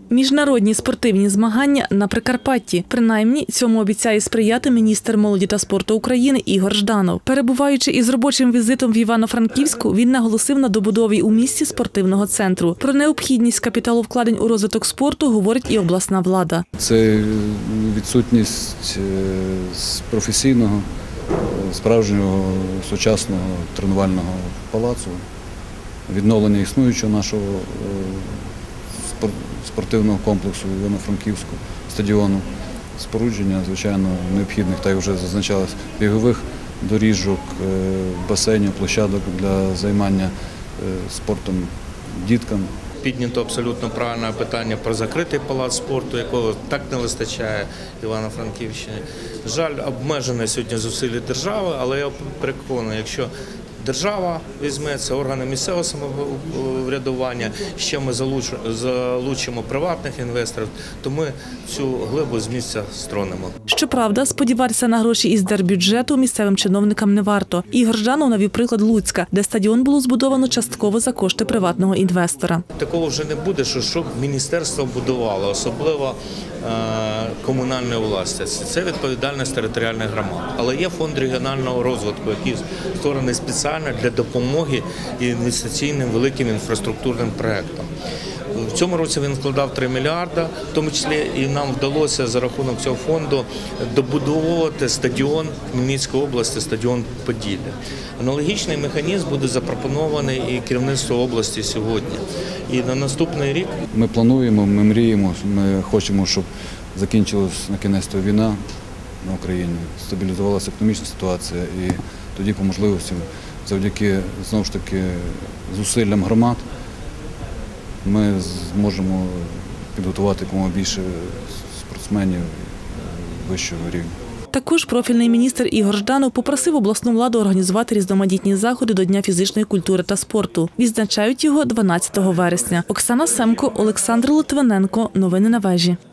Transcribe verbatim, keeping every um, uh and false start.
Міжнародні спортивні змагання на Прикарпатті. Принаймні, цьому обіцяє сприяти міністр молоді та спорту України Ігор Жданов. Перебуваючи із робочим візитом в Івано-Франківську, він наголосив на добудові у місті спортивного центру. Про необхідність капіталовкладень у розвиток спорту говорить і обласна влада. Це відсутність професійного, справжнього, сучасного тренувального палацу, відновлення існуючого нашого спортивного комплексу Івано-Франківську, стадіону, спорудження, звичайно, необхідних, так як вже зазначалось, бігових доріжок, басейнів, площадок для займання спортом діткам. Піднято абсолютно правильне питання про закритий палац спорту, якого так не вистачає Івано-Франківщині. Жаль, обмежені сьогодні зусилля держави, але я переконаний, якщо держава візьметься, органи місцевого самоврядування, ще ми залучимо приватних інвесторів, то ми цю глибу з місця стронемо. Щоправда, сподіватися на гроші із держбюджету місцевим чиновникам не варто. Ігор Жданов навів приклад Луцька, де стадіон було збудовано частково за кошти приватного інвестора. Такого вже не буде, що щоб міністерство будувало, особливо комунальної власності. Це відповідальність територіальних громад. Але є фонд регіонального розвитку, який створений спеціально для допомоги інвестиційним великим інфраструктурним проєктам. В цьому році він вкладав три мільярди, в тому числі і нам вдалося за рахунок цього фонду добудовувати стадіон Хмельницької області, стадіон Поділля. Аналогічний механізм буде запропонований і керівництву області сьогодні. І на наступний рік ми плануємо, ми мріємо, ми хочемо, щоб закінчилась на кінець війна на Україні, стабілізувалася економічна ситуація і тоді по можливості завдяки знову ж таки зусиллям громад ми зможемо підготувати якомога більше спортсменів вищого рівня. Також профільний міністр Ігор Жданов попросив обласну владу організувати різноманітні заходи до Дня фізичної культури та спорту. Відзначають його дванадцятого вересня. Оксана Семко, Олександр Литвиненко. Новини на вежі.